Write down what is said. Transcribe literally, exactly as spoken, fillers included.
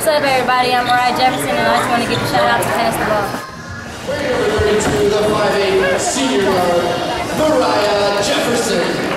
What's up, everybody? I'm Moriah Jefferson, and I just want to give a shout out to Pass the Ball. We're number thirty-two, the five eight senior guard, Moriah Jefferson.